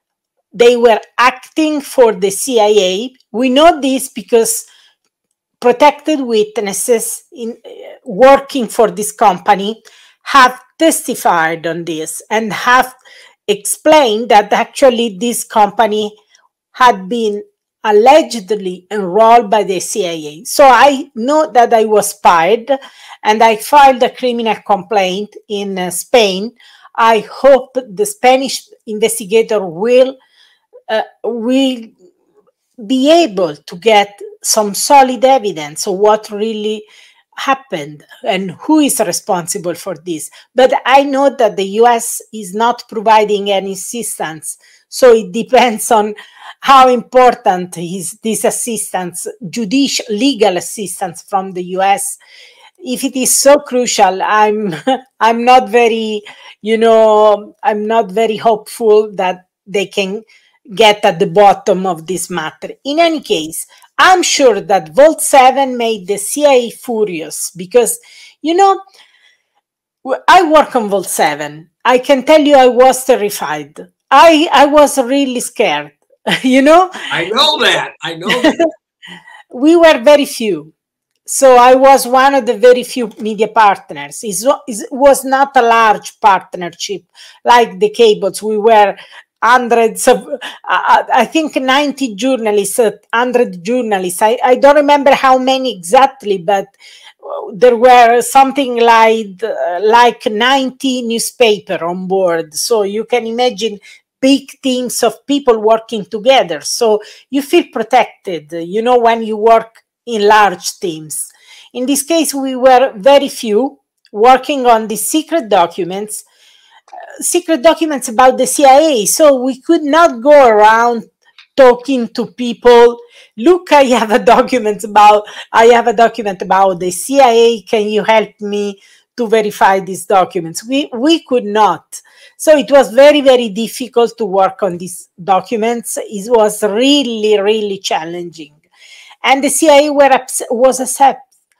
they were acting for the C I A. We know this because protected witnesses in, uh, working for this company have testified on this and have explained that actually this company had been allegedly enrolled by the C I A. So I know that I was spied, and I filed a criminal complaint in uh, Spain. I hope the Spanish investigator will, uh, will be able to get some solid evidence of what really happened and who is responsible for this. But I know that the U S is not providing any assistance. So it depends on how important is this assistance, judicial, legal assistance from the U S. If it is so crucial, I'm, I'm not very, you know, I'm not very hopeful that they can get at the bottom of this matter. In any case, I'm sure that Vault seven made the C I A furious because, you know, I work on Vault seven. I can tell you I was terrified. I, I was really scared, you know? I know that. I know that. We were very few. So I was one of the very few media partners. It was not a large partnership like the cables. We were hundreds of, uh, I think ninety journalists, uh, one hundred journalists. I, I don't remember how many exactly, but there were something like, uh, like ninety newspapers on board. So you can imagine big teams of people working together. So you feel protected, you know, when you work in large teams. In this case, we were very few working on the secret documents, uh, secret documents about the C I A. So we could not go around talking to people. Look, I have a document about, I have a document about the C I A. Can you help me to verify these documents? We, we could not. So it was very, very difficult to work on these documents. It was really, really challenging. And the C I A were was upset.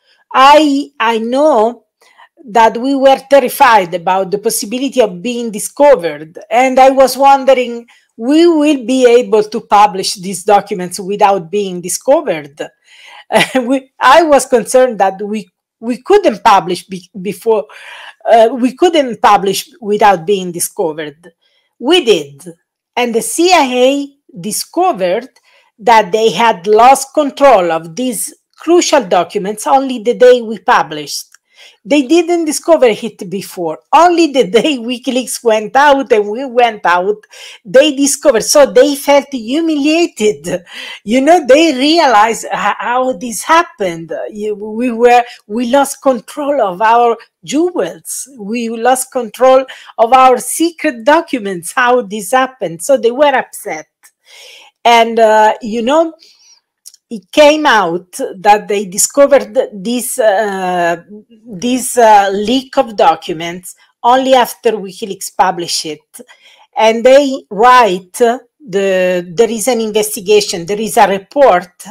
I, I know that we were terrified about the possibility of being discovered. And I was wondering, we will be able to publish these documents without being discovered. Uh, we, I was concerned that we, we couldn't publish be, before, uh, we couldn't publish without being discovered. We did. And the C I A discovered that they had lost control of these crucial documents only the day we published. They didn't discover it before. Only the day WikiLeaks went out and we went out, they discovered. So they felt humiliated. You know, they realized how this happened. We were, we lost control of our jewels. We lost control of our secret documents, how this happened. So they were upset. And, uh, you know, it came out that they discovered this, uh, this uh, leak of documents only after WikiLeaks published it. And they write, the, there is an investigation, there is a report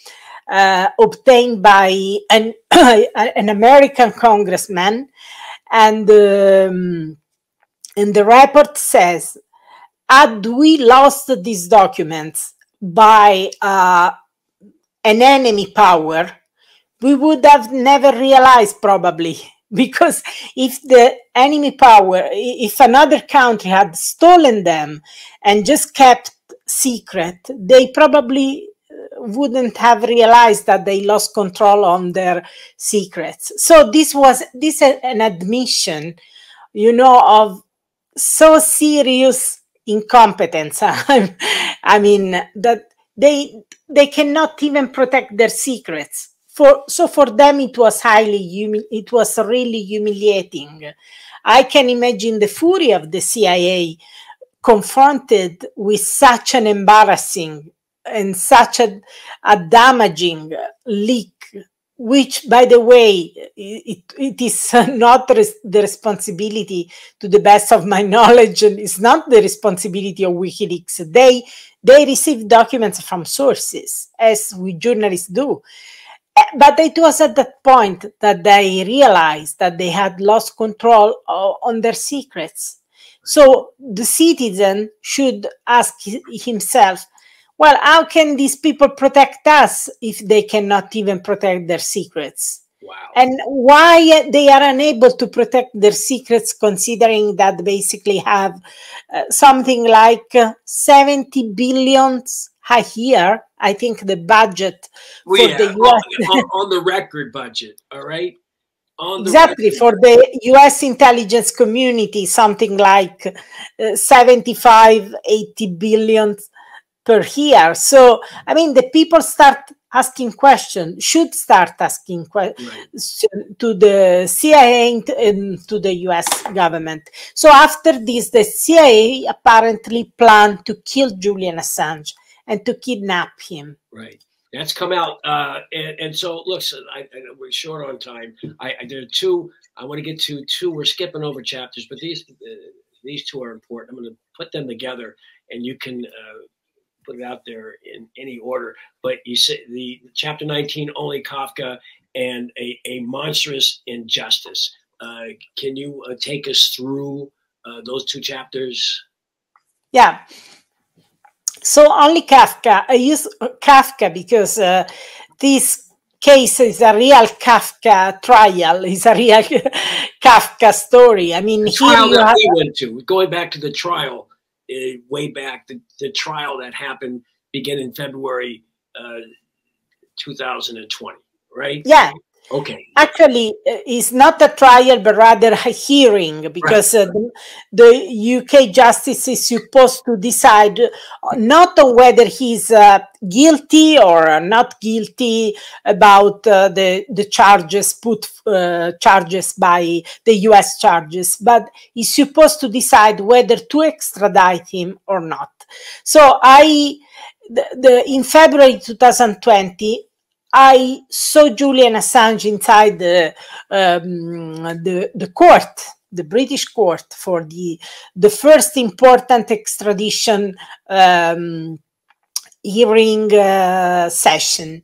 uh, obtained by an, an American congressman. And, um, and the report says, had we lost these documents by uh, an enemy power, we would have never realized probably, because if the enemy power, if another country had stolen them and just kept secret, they probably wouldn't have realized that they lost control on their secrets. So this was this an admission, you know, of so serious incompetence. I mean, that they they cannot even protect their secrets. For so for them it was highly humi it was really humiliating. I can imagine the fury of the C I A confronted with such an embarrassing and such a, a damaging leak, which, by the way, it, it is not res the responsibility, to the best of my knowledge, and it's not the responsibility of WikiLeaks. They, they received documents from sources, as we journalists do. But it was at that point that they realized that they had lost control on their secrets. So the citizen should ask himself, well, how can these people protect us if they cannot even protect their secrets? Wow. And why they are unable to protect their secrets, considering that basically have uh, something like uh, seventy billions a year, I think the budget well, for yeah, the U S on, on the record budget, all right? On the exactly, record. For the U S intelligence community, something like uh, seventy-five, eighty billion per year. So, I mean, the people start asking questions, should start asking questions Right. to the C I A and to the U S government. So after this, the C I A apparently planned to kill Julian Assange and to kidnap him. Right. That's come out. Uh, and, and so, listen, I, I, we're short on time. I, I there are two. I want to get to two. We're skipping over chapters, but these uh, these two are important. I'm going to put them together, and you can uh, put it out there in any order. But you say the chapter nineteen, Only Kafka, and a, a monstrous injustice. Uh, can you uh, take us through uh, those two chapters? Yeah. So Only Kafka, I use Kafka because uh, this case is a real Kafka trial, is a real Kafka story. I mean, the here trial you that have, we went to, going back to the trial, uh, way back, the, the trial that happened began in February uh, two thousand twenty, right? yeah. Okay. Actually, uh, it's not a trial, but rather a hearing, because Right. uh, the, the U K justice is supposed to decide not on whether he's uh, guilty or not guilty about uh, the the charges put uh, charges by the U S charges, but he's supposed to decide whether to extradite him or not. So I, the, the in February two thousand twenty. I saw Julian Assange inside the, um, the the court, the British court, for the the first important extradition um, hearing uh, session,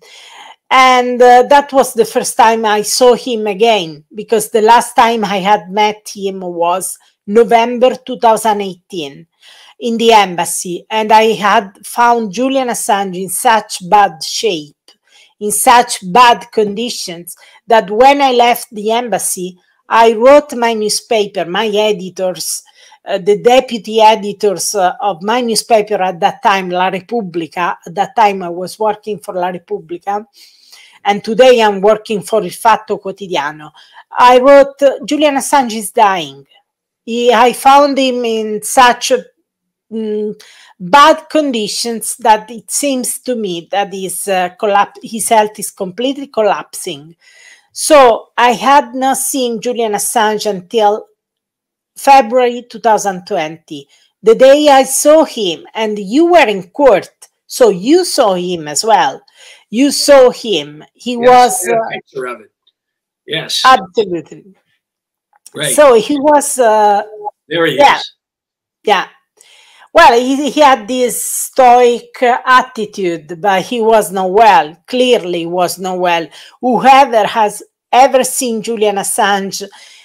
and uh, that was the first time I saw him again, because the last time I had met him was November two thousand eighteen in the embassy, and I had found Julian Assange in such bad shape, in such bad conditions, that when I left the embassy, I wrote my newspaper, my editors, uh, the deputy editors uh, of my newspaper at that time, La Repubblica. At that time, I was working for La Repubblica, and today I'm working for Il Fatto Quotidiano. I wrote, uh, Julian Assange is dying. He, I found him in such a Mm, bad conditions that it seems to me that his, uh, collapse, his health is completely collapsing. So I had not seen Julian Assange until February two thousand twenty, the day I saw him, and you were in court, so you saw him as well. You saw him. He Yes, was I have uh, a picture of it. Yes. absolutely. Right. So he was. Uh, There he yeah, is. yeah. Well, he, he had this stoic uh, attitude, but he was not well. Clearly was not well. Whoever has ever seen Julian Assange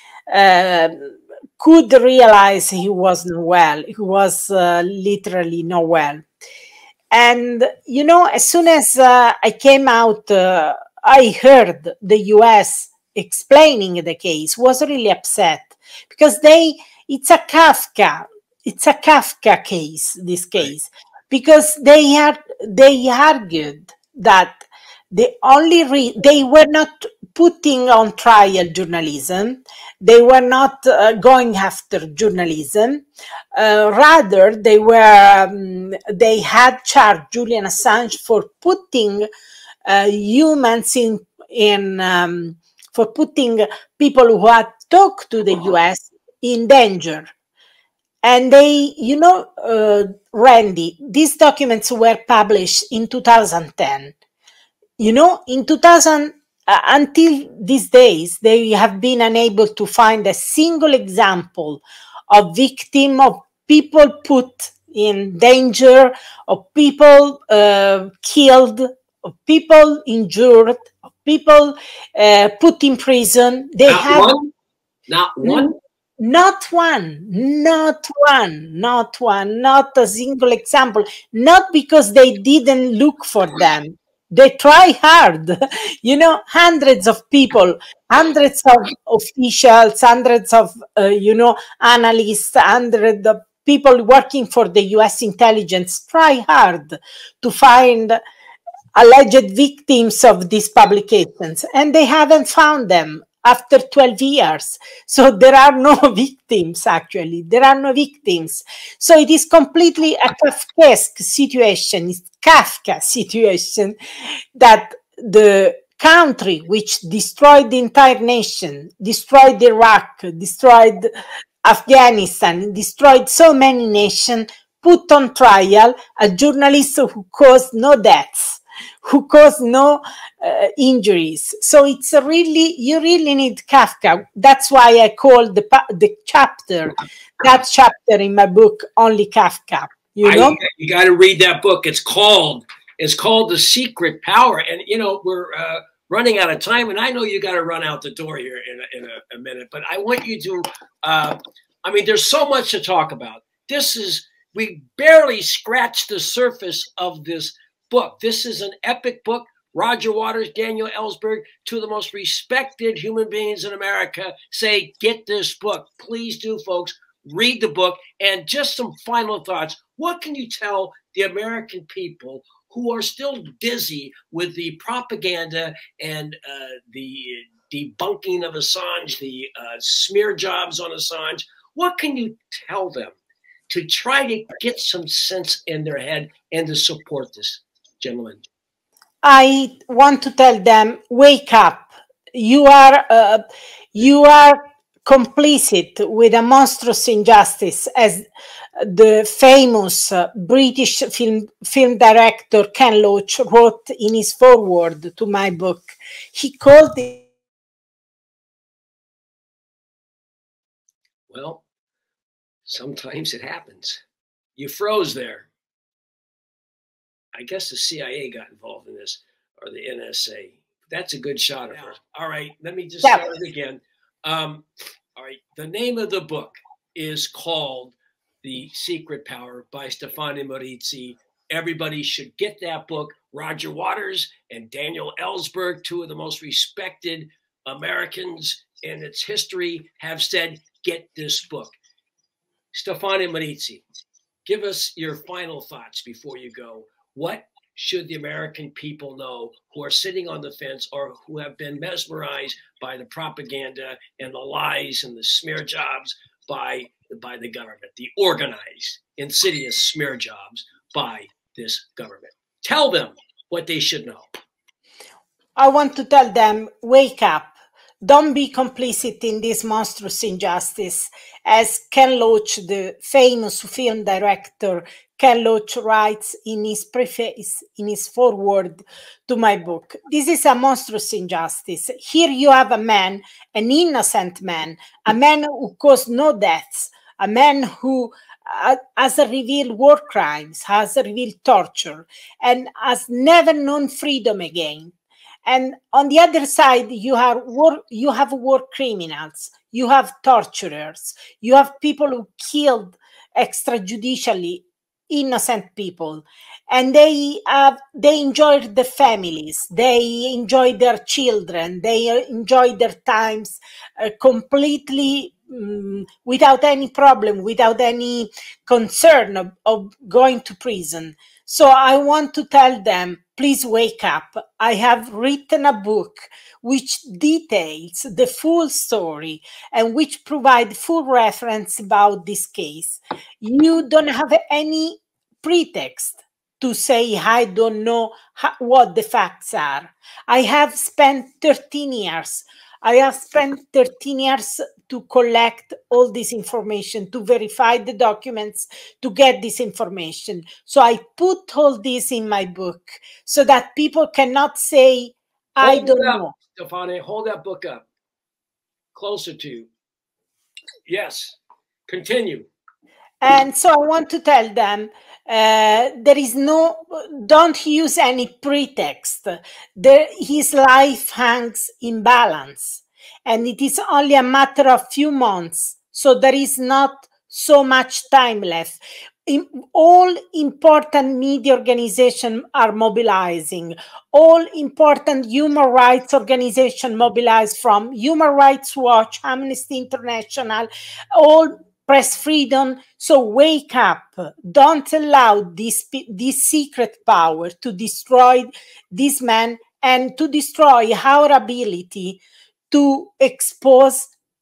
uh, could realize he wasn't well. He was uh, literally not well. And, you know, as soon as uh, I came out, uh, I heard the U S explaining the case, was really upset, because they, it's a Kafka. It's a Kafka case, this case, because they had they argued that the only re they were not putting on trial journalism, they were not uh, going after journalism. Uh, rather, they were um, they had charged Julian Assange for putting uh, humans in in um, for putting people who had talked to the U S in danger. And they, you know, uh, Randy, these documents were published in two thousand ten. You know, in two thousand, uh, until these days, they have been unable to find a single example of victim, of people put in danger, of people uh, killed, of people injured, of people uh, put in prison. They Not have one? Not one? Not one, not one, not one, not a single example. Not because they didn't look for them. They try hard. You know, hundreds of people, hundreds of officials, hundreds of, uh, you know, analysts, hundreds of people working for the U S intelligence try hard to find alleged victims of these publications, and they haven't found them after twelve years. So there are no victims, actually. There are no victims. So it is completely a Kafkaesque situation. It's Kafka situation, that the country which destroyed the entire nation, destroyed Iraq, destroyed Afghanistan, destroyed so many nations, put on trial a journalist who caused no deaths, who caused no uh, injuries. So it's a really, you really need Kafka. That's why I call the, the chapter, that chapter in my book, Only Kafka. You know? I, you got to read that book. It's called, it's called The Secret Power. And, you know, we're uh, running out of time, and I know you got to run out the door here in a, in a, a minute, but I want you to, uh, I mean, there's so much to talk about. This is, we barely scratched the surface of this book. This is an epic book. Roger Waters, Daniel Ellsberg, two of the most respected human beings in America, say, get this book. Please do, folks. Read the book. And just some final thoughts. What can you tell the American people who are still dizzy with the propaganda and uh, the debunking of Assange, the uh, smear jobs on Assange? What can you tell them to try to get some sense in their head and to support this, gentlemen? I want to tell them, wake up. You are, uh, you are complicit with a monstrous injustice, as the famous uh, British film, film director Ken Loach wrote in his foreword to my book. He called it... Well, sometimes it happens. You froze there. I guess the C I A got involved in this, or the N S A. That's a good shot of her. All right, let me just Yeah. start again. Um, all right, the name of the book is called The Secret Power by Stefano Maurizi. Everybody should get that book. Roger Waters and Daniel Ellsberg, two of the most respected Americans in its history, have said, get this book. Stefano Maurizi, give us your final thoughts before you go. What should the American people know who are sitting on the fence or who have been mesmerized by the propaganda and the lies and the smear jobs by, by the government, the organized, insidious smear jobs by this government? Tell them what they should know. I want to tell them, wake up. Don't be complicit in this monstrous injustice. As Ken Loach, the famous film director, Ken Loach writes in his preface, in his foreword to my book, this is a monstrous injustice. Here you have a man, an innocent man, a man who caused no deaths, a man who uh, has revealed war crimes, has revealed torture, and has never known freedom again. And on the other side, you have war, you have war criminals, you have torturers, you have people who killed extrajudicially innocent people, and they have they enjoyed the families, they enjoyed their children, they enjoyed their times uh, completely um, without any problem, without any concern of, of going to prison. So I want to tell them, please wake up. I have written a book which details the full story and which provide full reference about this case. You don't have any pretext to say, I don't know how, what the facts are. I have spent thirteen years. I have spent thirteen years to collect all this information, to verify the documents, to get this information. So I put all this in my book so that people cannot say, I Hold don't it up, know. Stefano, hold that book up. Closer to you. Yes. Continue. And so I want to tell them, uh, there is no, don't use any pretext. There, his life hangs in balance. And it is only a matter of few months. So there is not so much time left. In, all important media organizations are mobilizing. All important human rights organizations mobilize, from Human Rights Watch, Amnesty International, all press freedom. So wake up. Don't allow this, this secret power to destroy this man and to destroy our ability to expose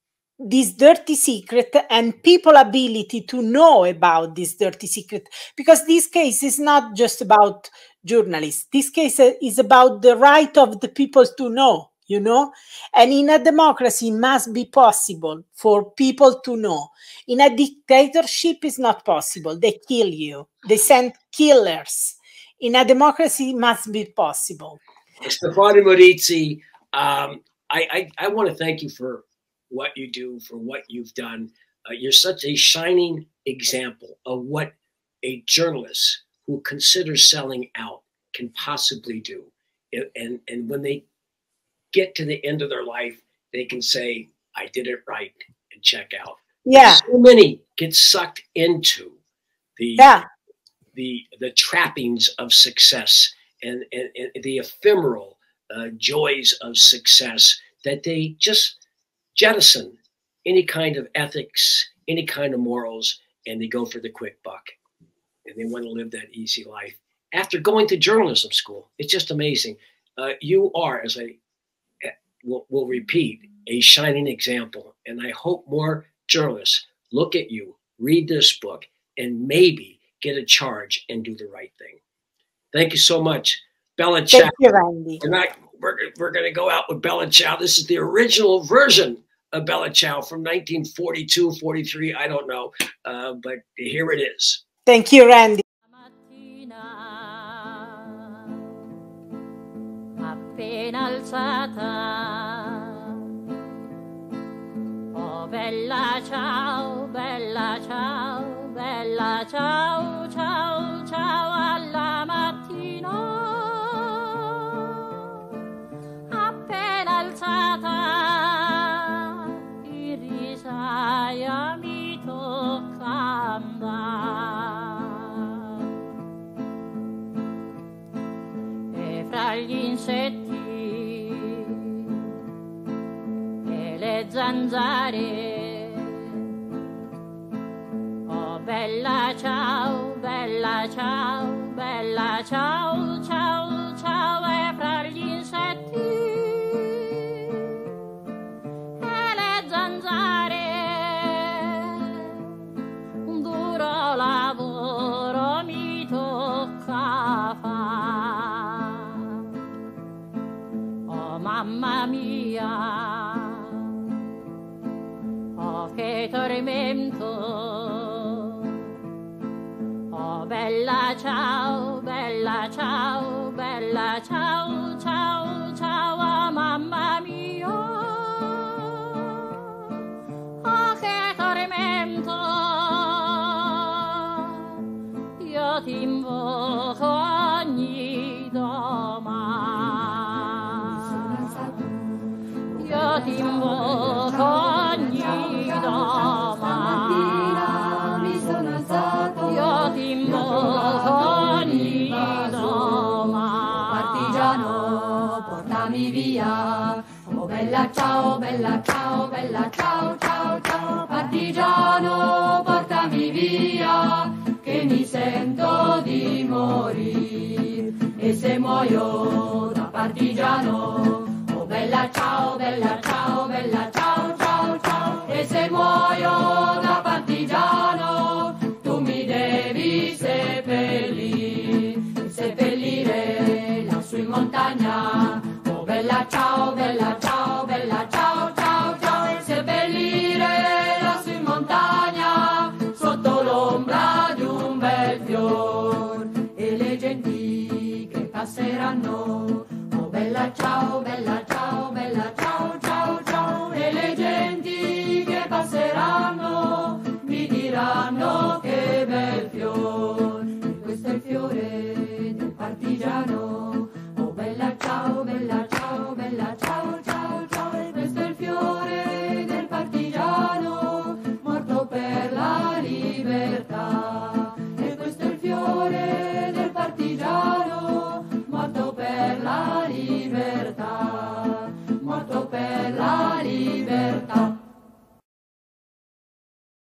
this dirty secret and people ability to know about this dirty secret, because this case is not just about journalists. This case is about the right of the people to know, you know, and in a democracy it must be possible for people to know. In a dictatorship it's not possible. They kill you. They send killers. In a democracy it must be possible. Stefano Morizzi, um, I, I, I want to thank you for what you do, for what you've done. Uh, you're such a shining example of what a journalist who considers selling out can possibly do. And, and, and when they get to the end of their life, they can say, I did it right, and check out. Yeah. So many get sucked into the, yeah. the, the trappings of success and, and, and the ephemeral uh, joys of success that they just jettison any kind of ethics, any kind of morals, and they go for the quick buck. And they want to live that easy life after going to journalism school. It's just amazing. Uh, you are, as I will, will repeat, a shining example. And I hope more journalists look at you, read this book, and maybe get a charge and do the right thing. Thank you so much. Bella Ciao. Thank you, Randy. Tonight, we're, we're going to go out with Bella Ciao. This is the original version of Bella Ciao from nineteen forty-two, forty-three, I don't know, uh, but here it is. Thank you, Randy. Appena alzata, oh bella ciao, bella ciao, bella ciao, ciao, ciao alla mattina. Appena alzata, in risaia mi tocca andare. E fra gli insetti e le zanzare, oh bella ciao, bella ciao, bella ciao, ciao, ciao. E fra gli insetti e le zanzare, un duro lavoro mi tocca fare. Oh mamma mia, oh che tormento. Oh bella ciao, bella ciao, bella ciao, ciao, ciao, oh, mamma mia. Oh che tormento. Io ti invoco ogni domani. Io ti invoco ogni domani. Io ti invoco ogni domani. Partigiano, portami via. Oh bella ciao, bella ciao, bella ciao, ciao, ciao. Partigiano, portami via, che mi sento di morire. E se muoio da partigiano, oh bella ciao, bella ciao, bella ciao, ciao, ciao. E se muoio da partigiano, tu mi devi seppellire, seppellire lassù in montagna. Oh bella ciao, bella ciao, bella ciao, ciao, ciao. Seppellire lassù in montagna, sotto l'ombra di un bel fior. E le genti che passeranno, oh bella ciao, bella ciao, bella ciao, ciao, ciao. E le genti che passeranno mi diranno che bel fior. E questo è il fiore del partigiano. Oh bella ciao, bella ciao, bella ciao, ciao, ciao. E questo è il fiore del partigiano, morto per la libertà. E questo è il fiore del partigiano, morto per la libertà, morto per la libertà.